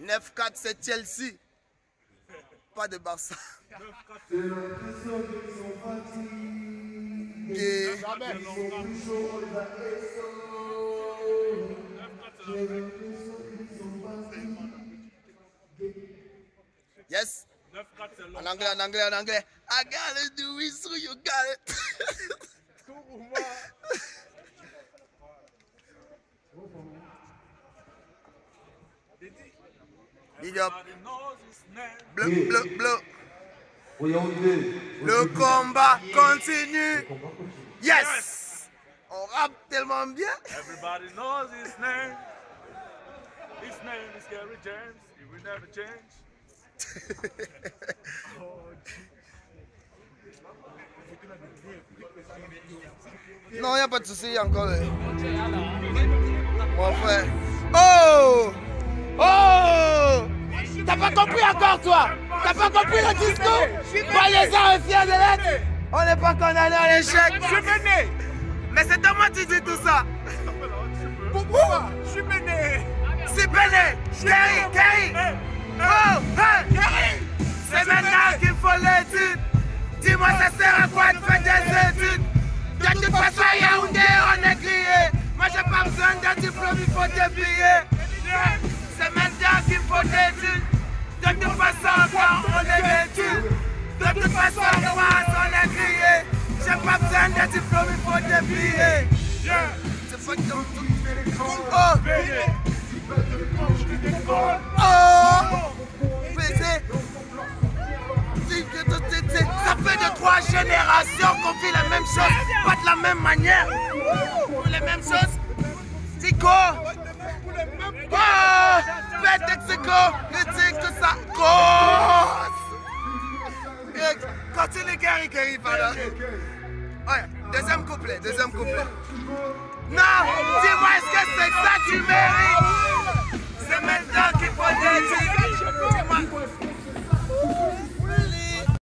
9-4, c'est Chelsea. Pas de Barça. C'est l'impression qu'ils sont fatigués. Ils sont plus chauds, on les a J'ai l'impression qu'ils sont fatigués. Yes. En anglais, en anglais, en anglais. I gotta do it, so you got it. Big up. Bleu, bleu, bleu. Le combat continue. Yes. On rappe tellement bien. Everybody knows his name. His name is Gary James. He will never change. Non, il n'y a pas de souci encore. Mon frère. Oh! Oh! T'as pas compris encore, toi? T'as pas compris le discours? Soyez-en fiers de l'être. On n'est pas condamné à l'échec. Je suis mené. Mais c'est toi qui dis tout ça. Pourquoi? Je suis mené. C'est mené. Kerry. Oh! Kerry! C'est maintenant qu'il faut l'étude. Dis-moi, ça sert à quoi de faire des études? De toute façon, à Yaoundé, on est grillé. Moi, j'ai pas besoin d'un diplôme, il faut des billets. C'est maintenant qu'il faut des études. De toute façon, quand on est vêtu. De toute façon, on est grillé. J'ai pas besoin d'un diplôme, il faut des billets. C'est pas comme tout. Ça fait de 3 générations qu'on fait la même chose, pas de la même manière. Pour les mêmes choses. Tico. Oh, fais Texico, critique tout ça. Grosse. Continue, Kerry, pardon. Ouais, deuxième couplet. Non, dis-moi, est-ce que c'est ça que tu mets?